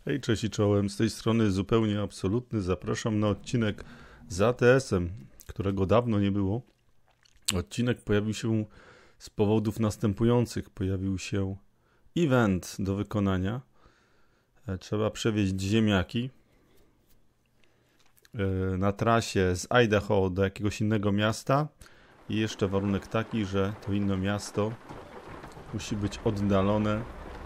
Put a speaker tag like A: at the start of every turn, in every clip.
A: Hej, cześć i czołem, z tej strony zupełnie absolutny. Zapraszam na odcinek z ATS-em, którego dawno nie było. Odcinek pojawił się z powodów następujących. Pojawił się event do wykonania. Trzeba przewieźć ziemniaki na trasie z Idaho do jakiegoś innego miasta. I jeszcze warunek taki, że to inne miasto musi być oddalone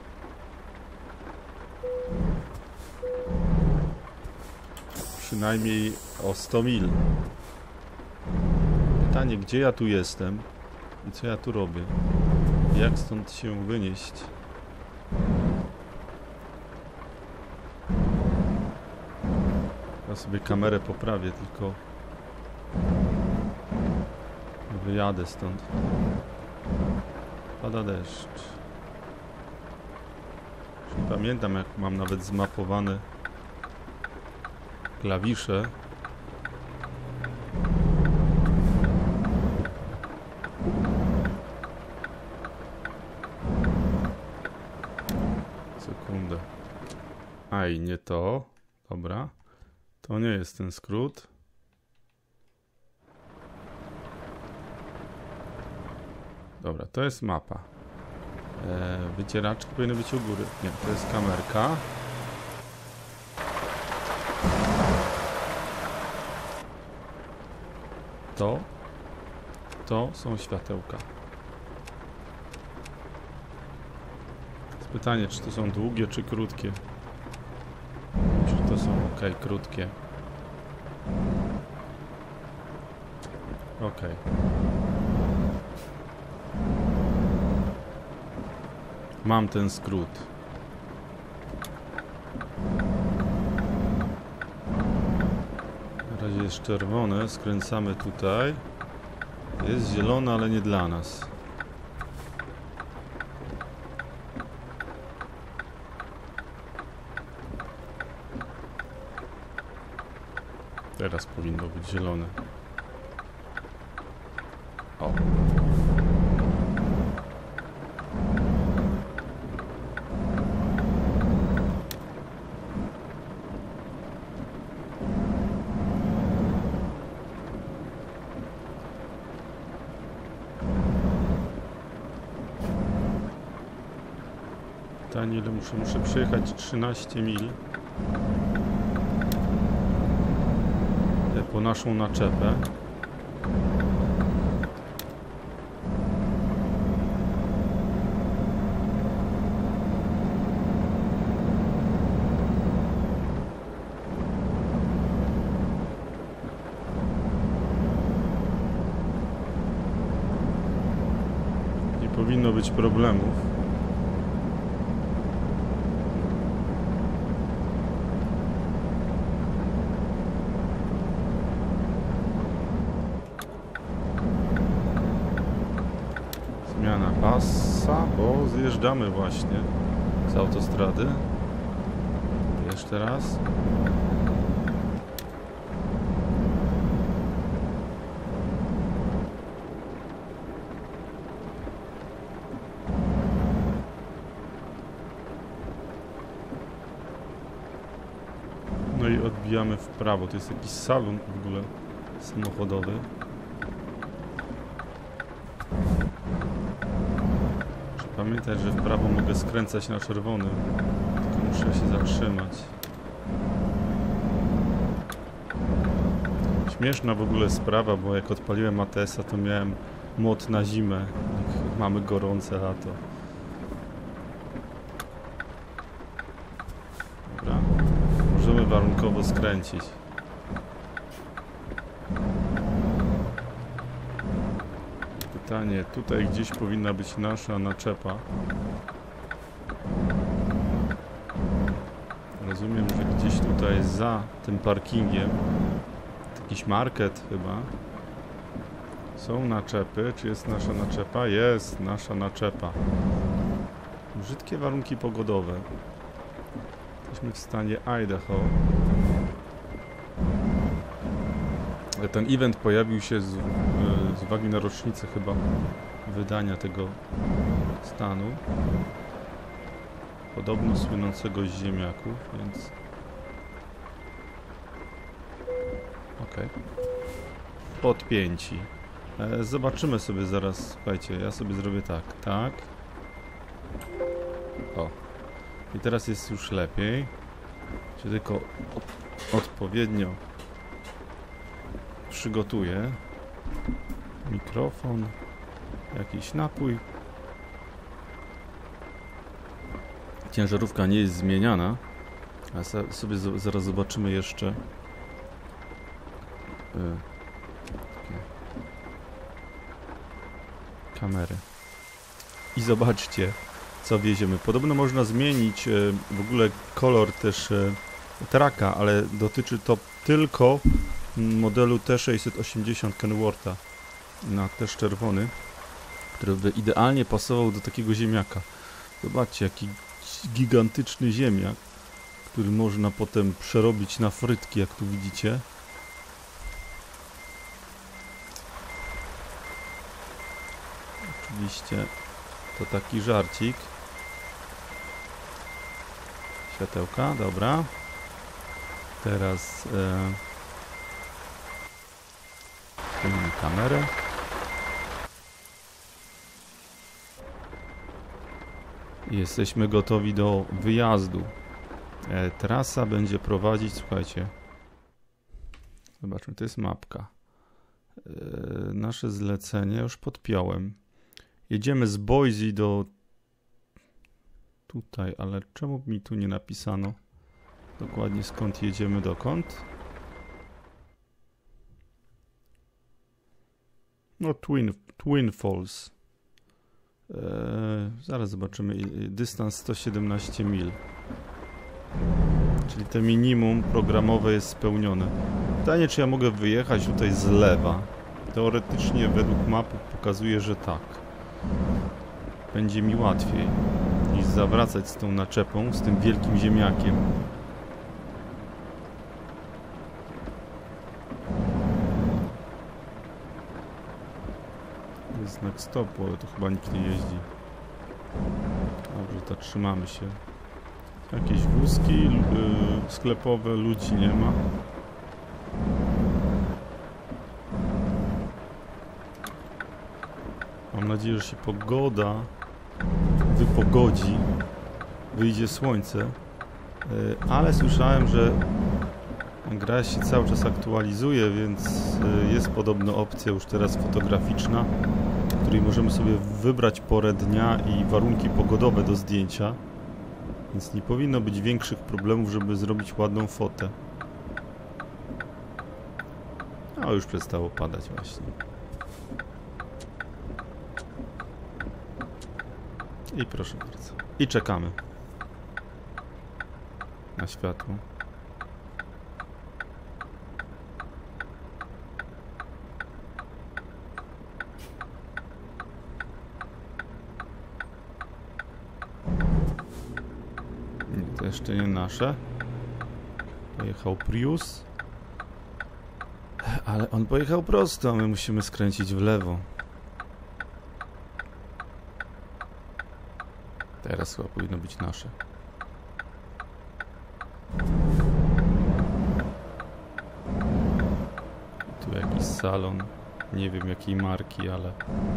A: przynajmniej o 100 mil. Pytanie, gdzie ja tu jestem i co ja tu robię? Jak stąd się wynieść? Ja sobie kamerę poprawię, tylko wyjadę stąd. Pada deszcz. Już nie pamiętam, jak mam nawet zmapowane klawisze. Sekundę. Aj, nie to. Dobra. To nie jest ten skrót. Dobra, to jest mapa. Wycieraczki powinny być u góry. Nie, to jest kamerka. To są światełka. Jest pytanie, czy to są długie, czy krótkie. Czy to są, krótkie. Mam ten skrót. Na razie jest czerwone, skręcamy tutaj. Jest zielone, ale nie dla nas. Teraz powinno być zielone. O. Pytanie, ile muszę przejechać 13 mil po naszą naczepę. Nie powinno być problemów. Zmiana pasa, bo zjeżdżamy właśnie z autostrady. Jeszcze raz. No i odbijamy w prawo. To jest jakiś salon w ogóle samochodowy. Pamiętaj, że w prawo mogę skręcać na czerwony, tylko muszę się zatrzymać. Śmieszna w ogóle sprawa, bo jak odpaliłem ATS-a, to miałem mod na zimę. Jak mamy gorące lato. Dobra, możemy warunkowo skręcić. Pytanie, tutaj gdzieś powinna być nasza naczepa. Rozumiem, że gdzieś tutaj za tym parkingiem jakiś market chyba. Są naczepy. Czy jest nasza naczepa? Jest nasza naczepa. Brzydkie warunki pogodowe. Jesteśmy w stanie Idaho. Ten event pojawił się z uwagi na rocznicę chyba wydania tego stanu. Podobno słynącego z ziemniaków, więc... Okej. Podpięci. Zobaczymy sobie zaraz, słuchajcie, ja sobie zrobię tak, tak. O. I teraz jest już lepiej. Czy tylko odpowiednio przygotuję. Mikrofon, jakiś napój. Ciężarówka nie jest zmieniana, a sobie zaraz zobaczymy jeszcze kamery. I zobaczcie, co wieziemy. Podobno można zmienić w ogóle kolor też traka, ale dotyczy to tylko modelu T680 Kenwortha na też czerwony, który by idealnie pasował do takiego ziemniaka. Zobaczcie, jaki gigantyczny ziemniak, który można potem przerobić na frytki, jak tu widzicie. Oczywiście to taki żarcik. Światełka, dobra. Teraz kamerę. Jesteśmy gotowi do wyjazdu. Trasa będzie prowadzić, słuchajcie. Zobaczmy, to jest mapka. Nasze zlecenie już podpiąłem. Jedziemy z Boise do tutaj, ale czemu mi tu nie napisano dokładnie skąd jedziemy, dokąd? No Twin Falls. Zaraz zobaczymy. Dystans 117 mil. Czyli to minimum programowe jest spełnione. Pytanie, czy ja mogę wyjechać tutaj z lewa. Teoretycznie według mapy pokazuje, że tak. Będzie mi łatwiej niż zawracać z tą naczepą, z tym wielkim ziemniakiem. Jest znak stopu, ale to chyba nikt nie jeździ. Dobrze, to trzymamy się. Jakieś wózki sklepowe, ludzi nie ma. Mam nadzieję, że się pogoda wypogodzi, wyjdzie słońce, ale słyszałem, że gra się cały czas aktualizuje, więc jest podobno opcja już teraz fotograficzna, w której możemy sobie wybrać porę dnia i warunki pogodowe do zdjęcia, więc nie powinno być większych problemów, żeby zrobić ładną fotę. A już przestało padać właśnie. I proszę bardzo. I czekamy na światło. Nie, to jeszcze nie nasze. Pojechał Prius. Ale on pojechał prosto, a my musimy skręcić w lewo. Teraz chyba powinno być nasze. Tu jakiś salon. Nie wiem jakiej marki, ale...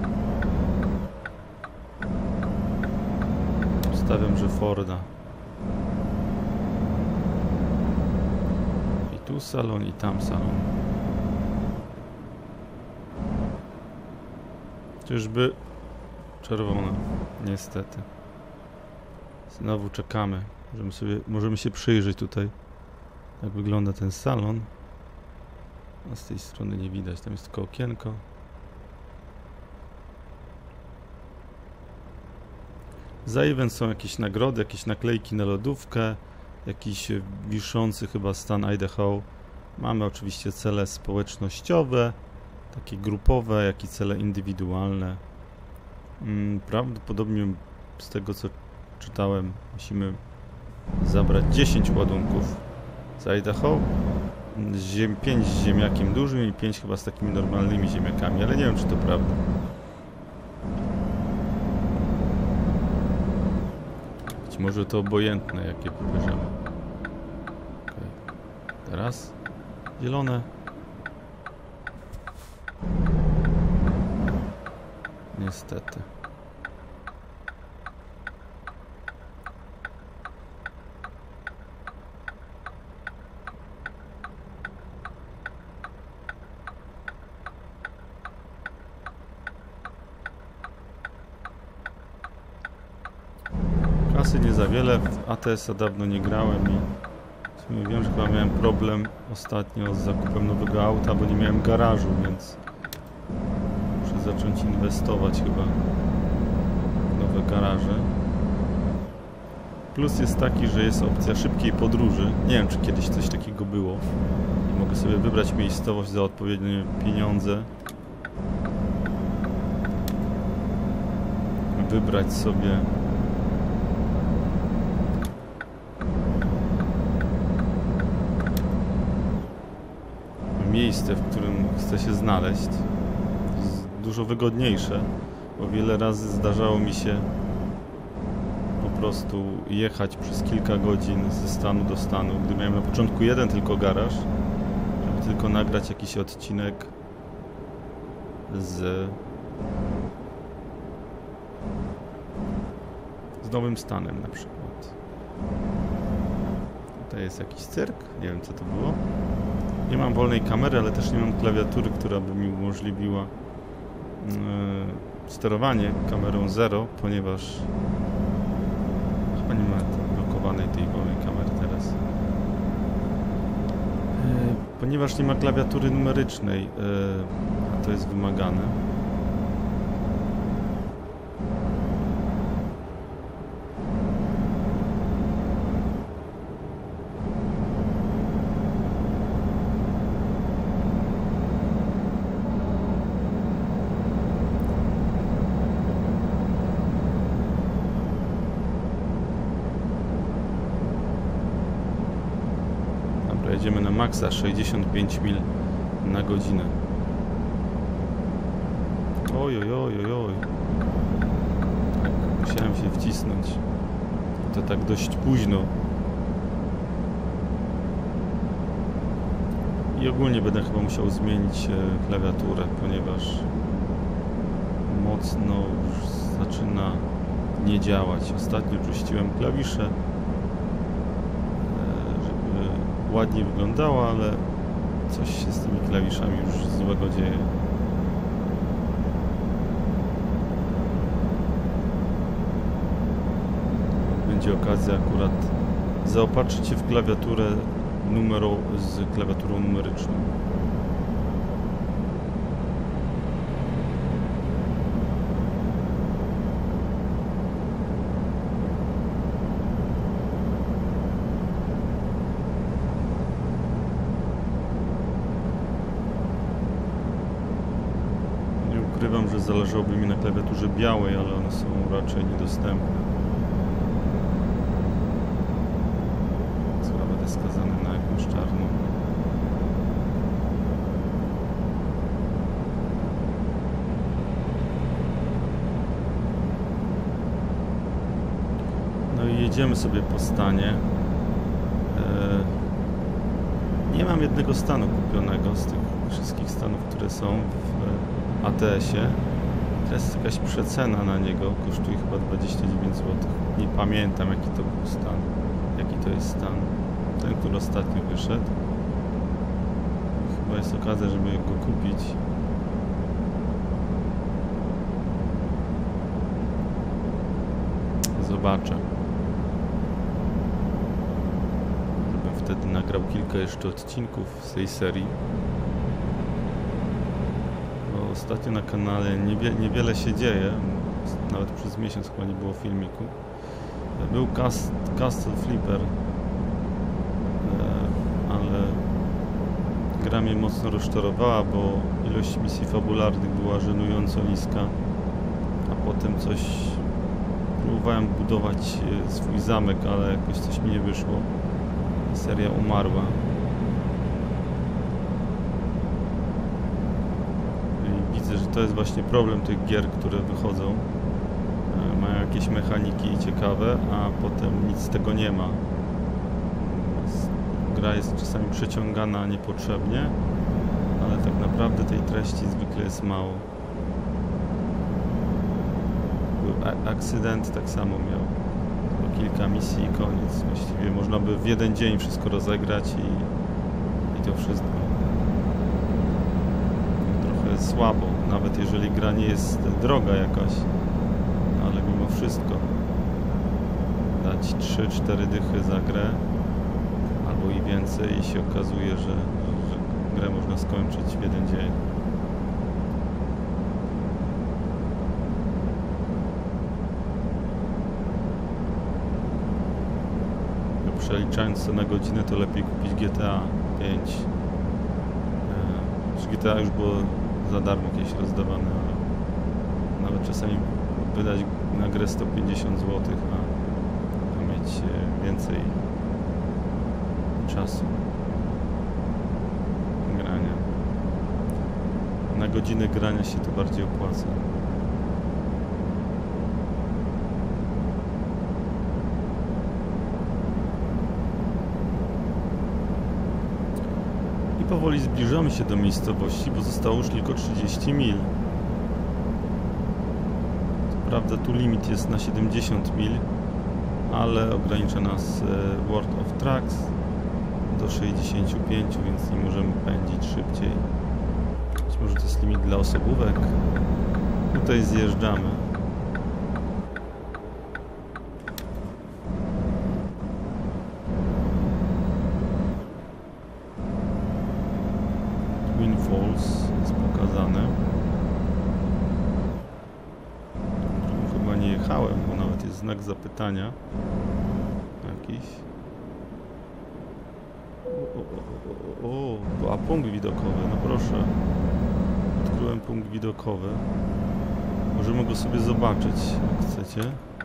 A: Stawiam, że Forda. I tu salon, i tam salon. Czyżby... Czerwone. Niestety. Znowu czekamy. Możemy się przyjrzeć tutaj, jak wygląda ten salon. A z tej strony nie widać, tam jest tylko okienko. Za event są jakieś nagrody, jakieś naklejki na lodówkę, jakiś wiszący chyba stan Idaho. Mamy oczywiście cele społecznościowe, takie grupowe, jak i cele indywidualne. Prawdopodobnie z tego co czytałem, musimy zabrać 10 ładunków z Idaho, 5 z ziemniakiem dużym i 5 chyba z takimi normalnymi ziemniakami, ale nie wiem, czy to prawda. Być może to obojętne, jakie wybierzemy. Okay. Teraz zielone. Niestety. Kasy nie za wiele, w ATS-a dawno nie grałem i w sumie wiem, że chyba miałem problem ostatnio z zakupem nowego auta, bo nie miałem garażu, więc muszę zacząć inwestować chyba w nowe garaże. Plus jest taki, że jest opcja szybkiej podróży. Nie wiem, czy kiedyś coś takiego było. Mogę sobie wybrać miejscowość za odpowiednie pieniądze. Wybrać sobie miejsce, w którym chcę się znaleźć. Jest dużo wygodniejsze, bo wiele razy zdarzało mi się po prostu jechać przez kilka godzin ze stanu do stanu, gdy miałem na początku jeden tylko garaż, żeby tylko nagrać jakiś odcinek z nowym stanem na przykład. Tutaj jest jakiś cyrk, nie wiem co to było. Nie mam wolnej kamery, ale też nie mam klawiatury, która by mi umożliwiła sterowanie kamerą 0, ponieważ chyba nie ma blokowanej tej wolnej kamery teraz. Ponieważ nie ma klawiatury numerycznej, a to jest wymagane. Jedziemy na maksa 65 mil na godzinę. Oj, oj, oj, oj, oj. Tak, musiałem się wcisnąć. To tak dość późno. I ogólnie będę chyba musiał zmienić klawiaturę, ponieważ mocno już zaczyna nie działać. Ostatnio czyściłem klawisze, ładnie wyglądała, ale coś się z tymi klawiszami już złego dzieje. Będzie okazja akurat zaopatrzyć się w klawiaturę z klawiaturą numeryczną. Ukrywam, że zależałoby mi na klawiaturze białej, ale one są raczej niedostępne. Chyba będę skazany na jakąś czarną. No i jedziemy sobie po stanie. Nie mam jednego stanu kupionego z tych wszystkich stanów, które są w ATS-ie. Teraz jest jakaś przecena na niego, kosztuje chyba 29 zł. Nie pamiętam jaki to był stan, jaki to jest stan. Ten, który ostatnio wyszedł. Chyba jest okazja, żeby go kupić. Zobaczę. Żebym wtedy nagrał kilka jeszcze odcinków z tej serii. Ostatnio na kanale niewiele się dzieje, nawet przez miesiąc chyba nie było filmiku. Był Castle Flipper, ale gra mnie mocno rozczarowała, bo ilość misji fabularnych była żenująco niska, a potem próbowałem budować swój zamek, ale jakoś coś mi nie wyszło. Seria umarła. Widzę, że to jest właśnie problem tych gier, które wychodzą, mają jakieś mechaniki ciekawe, a potem nic z tego nie ma. Gra jest czasami przeciągana niepotrzebnie, ale tak naprawdę tej treści zwykle jest mało. Accident tak samo miał. Kilka misji i koniec. Właściwie można by w jeden dzień wszystko rozegrać i to wszystko. Trochę słabo, nawet jeżeli gra nie jest droga jakaś, ale mimo wszystko dać 3-4 dychy za grę albo i więcej i się okazuje, że grę można skończyć w jeden dzień. Przeliczając to na godzinę, to lepiej kupić GTA 5. GTA już było za darmo jakieś rozdawane, ale nawet czasami wydać na grę 150 zł, a mieć więcej czasu grania. Na godzinę grania się to bardziej opłaca. Powoli zbliżamy się do miejscowości, bo zostało już tylko 30 mil. Co prawda tu limit jest na 70 mil, ale ogranicza nas World of Trucks do 65, więc nie możemy pędzić szybciej. Być może to jest limit dla osobówek. Tutaj zjeżdżamy. Jest pokazane. Chyba nie jechałem, bo nawet jest znak zapytania jakiś. A punkt widokowy, no proszę. Odkryłem punkt widokowy. Możemy go sobie zobaczyć, jak chcecie.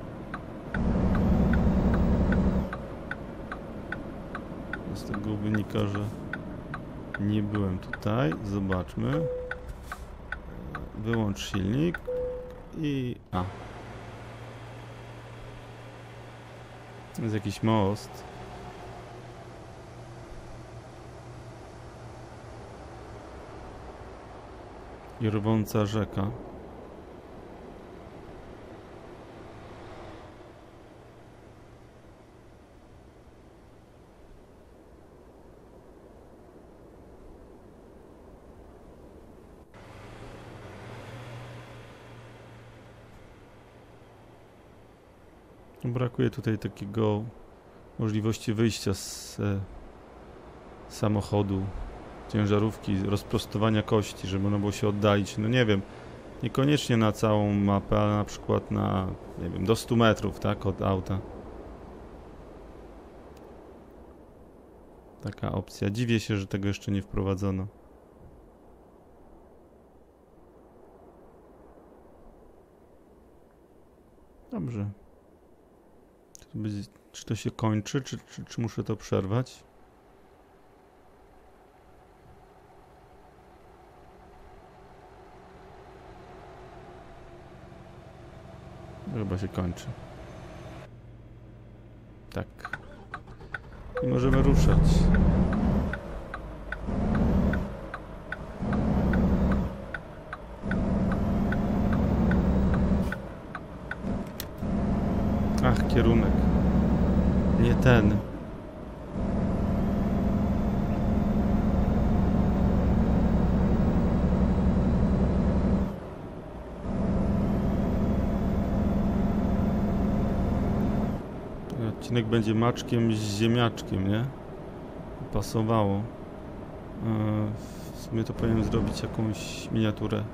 A: Z tego wynika, że nie byłem tutaj. Zobaczmy. Wyłącz silnik i... Jest jakiś most. I rwąca rzeka. Brakuje tutaj takiego możliwości wyjścia z samochodu, ciężarówki, rozprostowania kości, żeby można było się oddalić. No nie wiem, niekoniecznie na całą mapę, ale na przykład na, nie wiem, do 100 metrów, tak, od auta. Taka opcja. Dziwię się, że tego jeszcze nie wprowadzono. Dobrze. Czy to się kończy, czy muszę to przerwać? Chyba się kończy. Tak. I możemy ruszać. Ach, kierunek. Nie ten. Odcinek będzie maczkiem z ziemniaczkiem, nie? Pasowało. W sumie to powinienem zrobić jakąś miniaturę.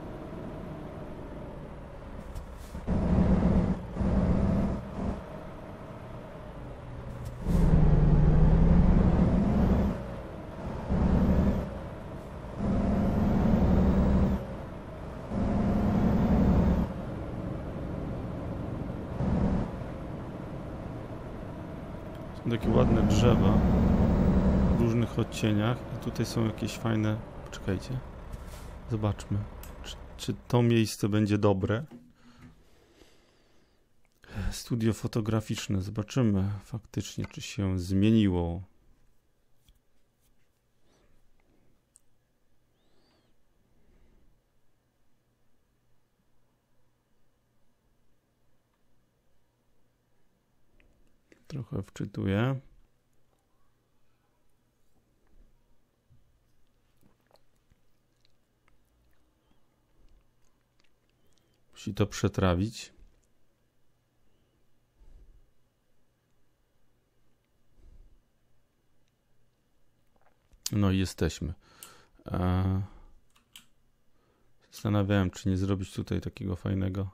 A: Takie ładne drzewa w różnych odcieniach i tutaj są jakieś fajne... Poczekajcie, zobaczmy, czy to miejsce będzie dobre. Studio fotograficzne. Zobaczymy faktycznie, czy się zmieniło. Trochę wczytuję. Musi to przetrawić. No i jesteśmy. Zastanawiałem, czy nie zrobić tutaj takiego fajnego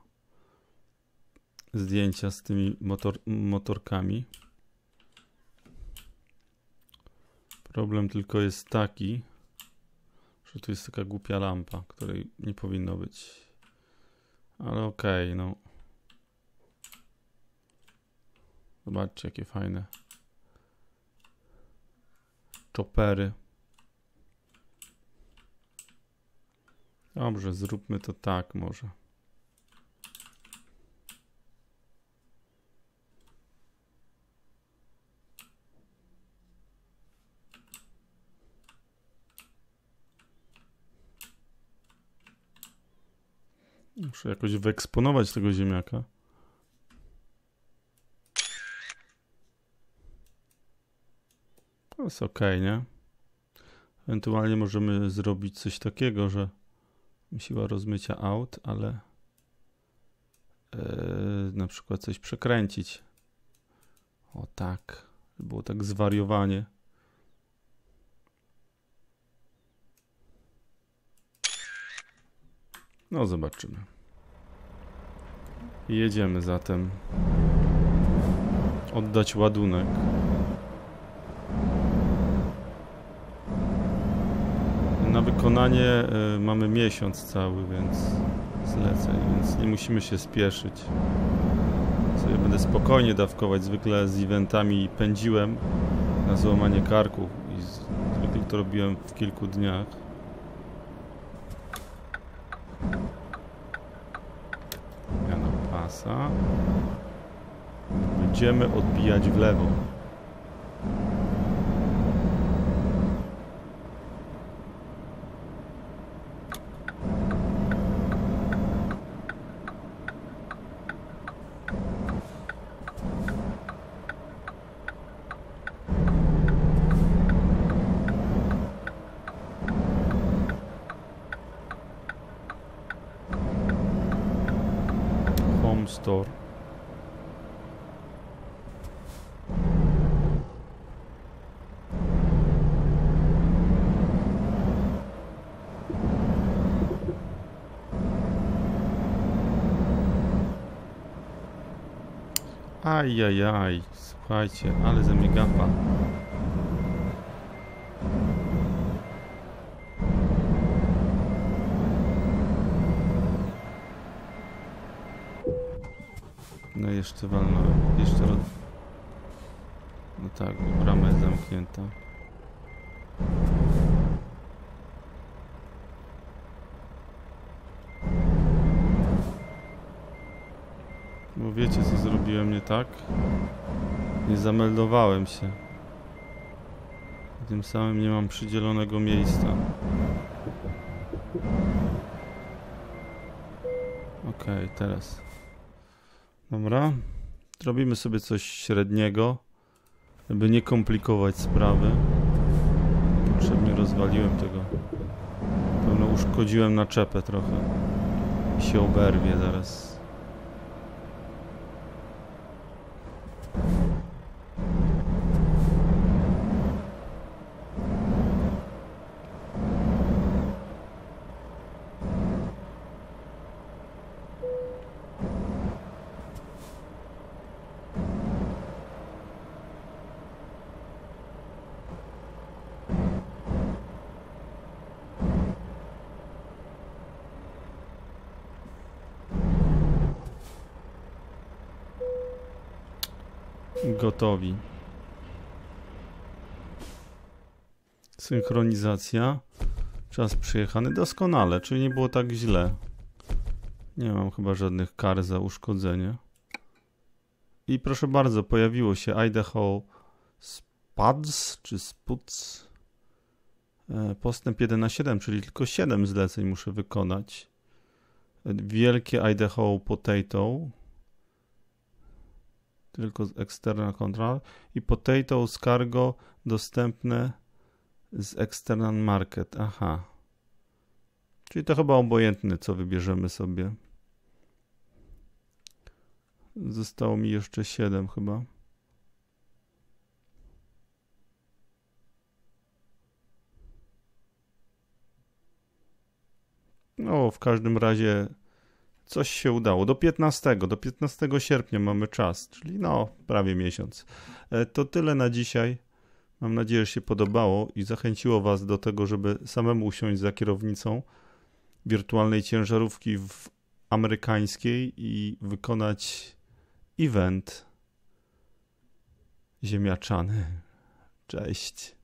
A: zdjęcia z tymi motorkami. Problem tylko jest taki, że tu jest taka głupia lampa, której nie powinno być. Ale okej, no. Zobaczcie, jakie fajne choppery. Dobrze, zróbmy to tak może. Muszę jakoś wyeksponować tego ziemniaka. To jest ok, nie? Ewentualnie możemy zrobić coś takiego, że siła rozmycia out, ale na przykład coś przekręcić. O tak, było tak zwariowanie. No zobaczymy. Jedziemy zatem. Oddać ładunek. Na wykonanie mamy miesiąc cały, więc zleceń, więc nie musimy się spieszyć. Sobie będę spokojnie dawkować. Zwykle z eventami pędziłem na złamanie karku i zwykle to robiłem w kilku dniach. Zmiana pasa. Będziemy odbijać w lewo. Store. Ajajaj, słuchajcie, ale ze mnie gapa. No jeszcze walnąłem. Jeszcze No tak, brama jest zamknięta. Bo wiecie, co zrobiłem nie tak? Nie zameldowałem się. Tym samym nie mam przydzielonego miejsca. Okej, teraz. Dobra. Zrobimy sobie coś średniego, żeby nie komplikować sprawy. Potrzebnie rozwaliłem tego. Pewno uszkodziłem naczepę trochę. I się oberwie zaraz. Gotowi. Synchronizacja. Czas przyjechany. Doskonale, czyli nie było tak źle. Nie mam chyba żadnych kar za uszkodzenie. I proszę bardzo, pojawiło się Idaho Spuds, czy Spuds. Postęp 1/7, czyli tylko 7 zleceń muszę wykonać. Wielkie Idaho Potato. Tylko z External Control. I Potato z Cargo dostępne z External Market. Aha. Czyli to chyba obojętne, co wybierzemy sobie. Zostało mi jeszcze 7 chyba. No, w każdym razie coś się udało. Do 15 sierpnia mamy czas, czyli no, prawie miesiąc. To tyle na dzisiaj. Mam nadzieję, że się podobało i zachęciło Was do tego, żeby samemu usiąść za kierownicą wirtualnej ciężarówki amerykańskiej i wykonać event ziemniaczany. Cześć.